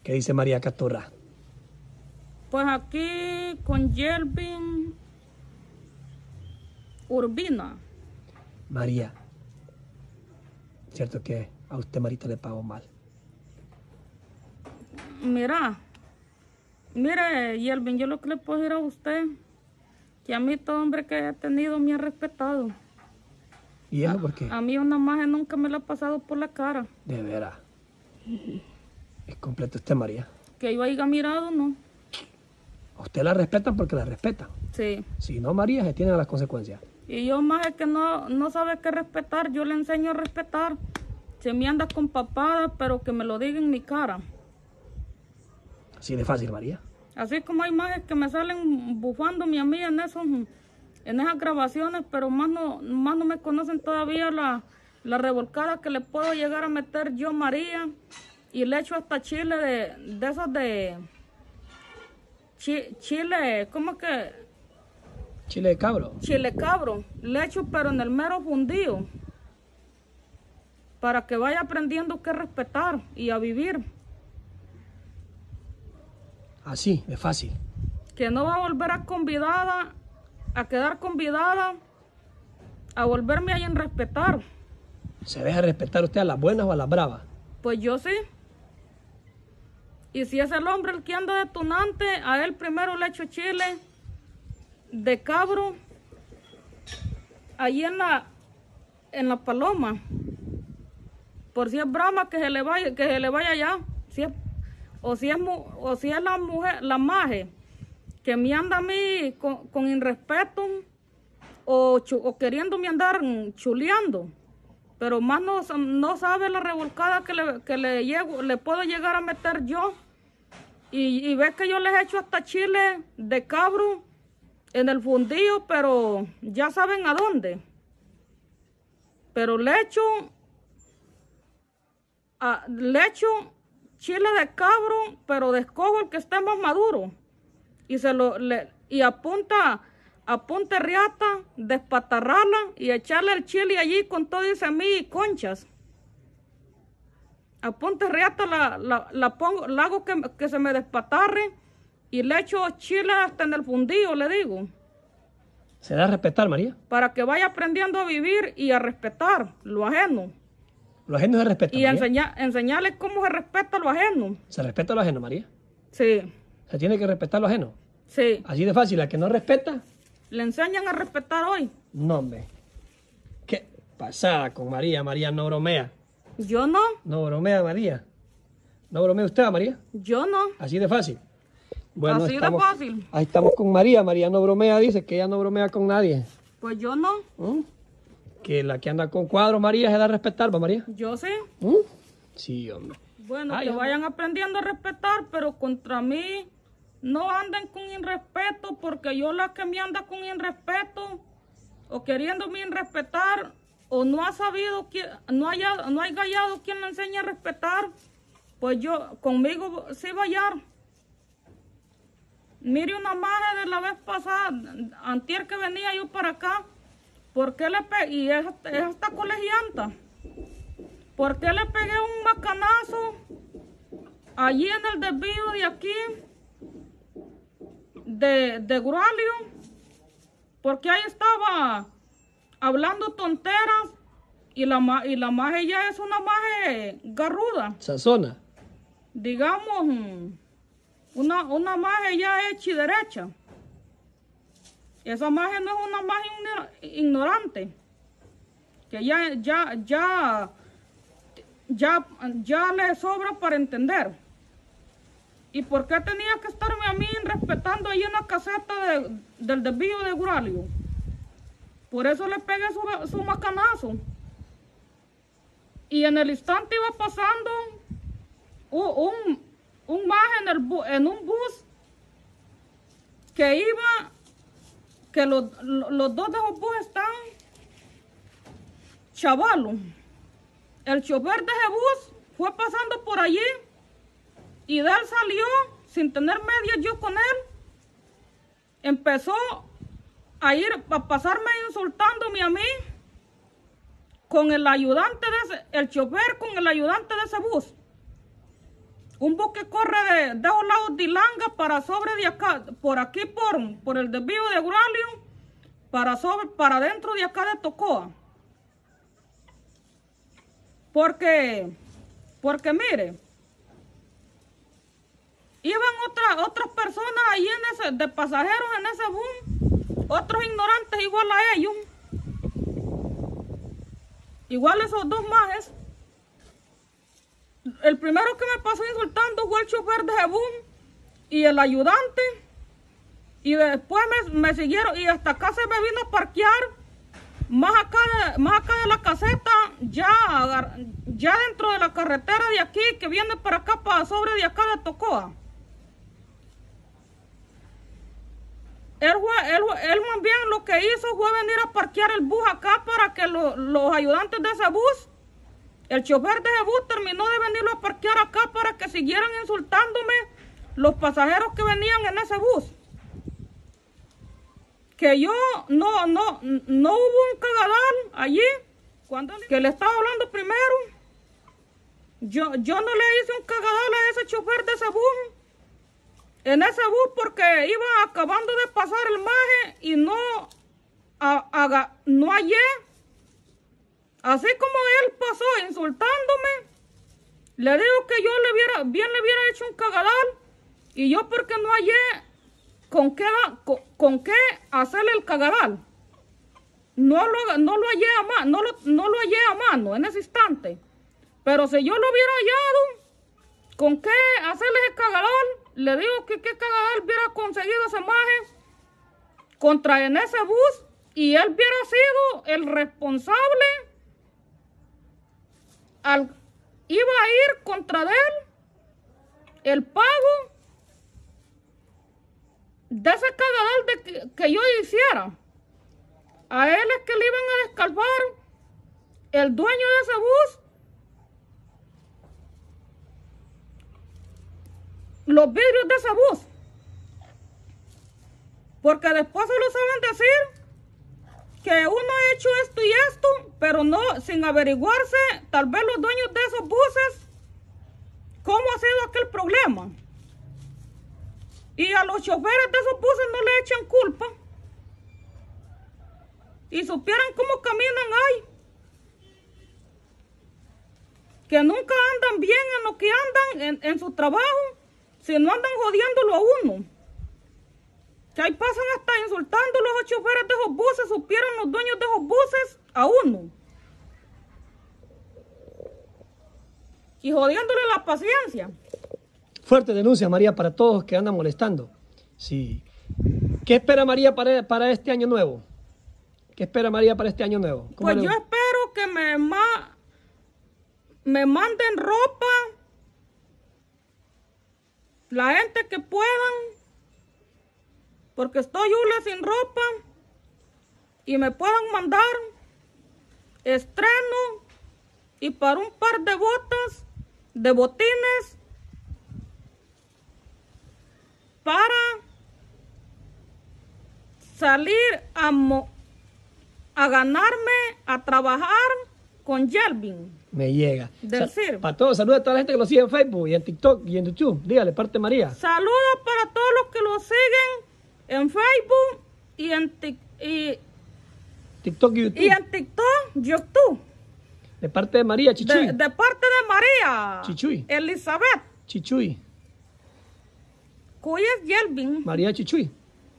¿Qué dice María Catorra? Pues aquí con Yelvin Urbina. María, cierto que a usted Marita le pagó mal. Mire, Yelvin, yo lo que le puedo decir a usted, que a mí todo hombre que he tenido me ha respetado. ¿Y eso por qué? A mí una magia nunca me la ha pasado por la cara. De veras. Es completo usted, María. Que yo haya mirado, no. A usted la respetan porque la respetan. Sí. Si no, María, se tienen las consecuencias. Y yo más es que no sabe qué respetar, yo le enseño a respetar. Se me anda con papadas, pero que me lo diga en mi cara. Así de fácil, María. Así como hay más que me salen bufándome a mí en esas grabaciones, pero más no me conocen todavía la revolcada que le puedo llegar a meter yo, María. Y le echo hasta chile de esos de... Chile, ¿cómo que? Chile de cabro. Chile cabro. Le echo pero en el mero fundido. Para que vaya aprendiendo qué respetar y a vivir. Así, de fácil. Que no va a volver a quedar convidada, a volverme a respetar. ¿Se deja respetar usted a las buenas o a las bravas? Pues yo sí. Y si es el hombre el que anda detonante, a él primero le echo chile de cabro allí en la paloma. Por si es brama, que se le vaya allá. Si es la mujer, la maje, que me anda a mí con irrespeto o queriéndome andar chuleando. Pero más no sabe la revolcada que le puedo llegar a meter yo. Y ves que yo les echo hasta chile de cabro en el fundillo, pero ya saben a dónde. Pero le echo chile de cabro, pero descojo el que esté más maduro. Y apunta riata, despatarrarla y echarle el chile allí con todo y semilla y conchas. Apunte riata, la hago que se me despatarre y le echo chile hasta en el fundillo, le digo. ¿Se da a respetar, María? Para que vaya aprendiendo a vivir y a respetar lo ajeno. Lo ajeno se respeta, y enseñarle cómo se respeta lo ajeno. ¿Se respeta lo ajeno, María? Sí. ¿Se tiene que respetar lo ajeno? Sí. Así de fácil, la que no respeta... Le enseñan a respetar hoy. No, hombre. ¿Qué pasada con María? María no bromea. Yo no. No bromea, María. ¿No bromea usted, María? Yo no. Así de fácil. Bueno, así de fácil. Ahí estamos con María. María no bromea, dice que ella no bromea con nadie. Pues yo no. Que la que anda con cuadros, María, se da a respetar, ¿va, María? Yo sí. Sí, hombre. Bueno, que vayan aprendiendo a respetar, pero contra mí no anden con irrespeto, porque yo la que me anda con irrespeto o queriéndome irrespetar o no ha sabido, no hay hallado quien le enseñe a respetar, pues yo conmigo sí va a hallar. Mire una maje de la vez pasada, antier que venía yo para acá, ¿por qué le pegué? Y es esta colegianta. ¿Por qué le pegué un macanazo allí en el desvío de aquí de Guralio? Porque ahí estaba hablando tonteras y la maje ya es una maje garruda. Sazona. Digamos, una maje ya hecha y derecha. Esa maje no es una maje ignorante. Que ya le sobra para entender. ¿Y por qué tenía que estarme a mí respetando ahí en la caseta del desvío de Guralio? Por eso le pegué su macanazo. Y en el instante iba pasando un maje en un bus que los dos de los buses están chavalos. El chofer de ese bus fue pasando por allí y de él salió sin tener medias yo con él. Empezó a pasarme insultándome a mí con el ayudante el chofer con el ayudante de ese bus. Un bus que corre de los lados de Ilanga para sobre de acá, por aquí por el desvío de Guralio, para dentro de acá de Tocoa. Porque mire, iban otras personas ahí de pasajeros en ese bus, otros ignorantes igual a ellos, igual esos dos majes. El primero que me pasó insultando fue el chofer de ese bus y el ayudante, y después me siguieron y hasta acá se me vino a parquear más acá de la caseta, ya dentro de la carretera de aquí que viene para acá, para sobre de acá de Tocoa. Él más bien lo que hizo fue venir a parquear el bus acá para que los ayudantes de ese bus, el chofer de ese bus terminó de venirlo a parquear acá para que siguieran insultándome los pasajeros que venían en ese bus. Que yo no hubo un cagadal allí, que le estaba hablando primero. Yo no le hice un cagadal a ese chofer de ese bus, en ese bus, porque iba acabando de pasar el maje y no hallé. Así como él pasó insultándome, le digo que yo le hubiera hecho un cagadal, y yo porque no hallé con qué hacerle el cagadal. No lo hallé a mano en ese instante. Pero si yo lo hubiera hallado, ¿con qué hacerle el cagadal? Le digo que qué cagadal hubiera conseguido ese maje contra en ese bus, y él hubiera sido el responsable. Iba a ir contra de él el pago de ese cagadal que yo hiciera. A él es que le iban a descalvar el dueño de ese bus los vidrios de ese bus, porque después se lo saben decir que uno ha hecho esto y esto, pero no, sin averiguarse tal vez los dueños de esos buses cómo ha sido aquel problema. Y a los choferes de esos buses no le echan culpa, y supieran cómo caminan ahí, que nunca andan bien en lo que andan en su trabajo, si no andan jodiéndolo a uno. Que ahí pasan hasta insultando a los choferes de esos buses, supieran los dueños de esos buses a uno, y jodiéndole la paciencia. Fuerte denuncia, María, para todos que andan molestando. Sí. ¿Qué espera María para este año nuevo? ¿Qué espera María para este año nuevo? Pues yo espero que me manden ropa, la gente que puedan, porque estoy sin ropa, y me puedan mandar estreno y para un par de botas, de botines, para salir a ganarme, a trabajar con Yelvin. Me llega. Del CIR. Para todos, saludos a toda la gente que lo sigue en Facebook y en TikTok y en YouTube. Dígale, parte María. Saludos para todos los que lo siguen en Facebook y en TikTok y YouTube. Y en TikTok, YouTube. De parte de María Chichuy. De parte de María Chichuy. Elizabeth. Chichuy. Cuya es Yelvin. María Chichuy.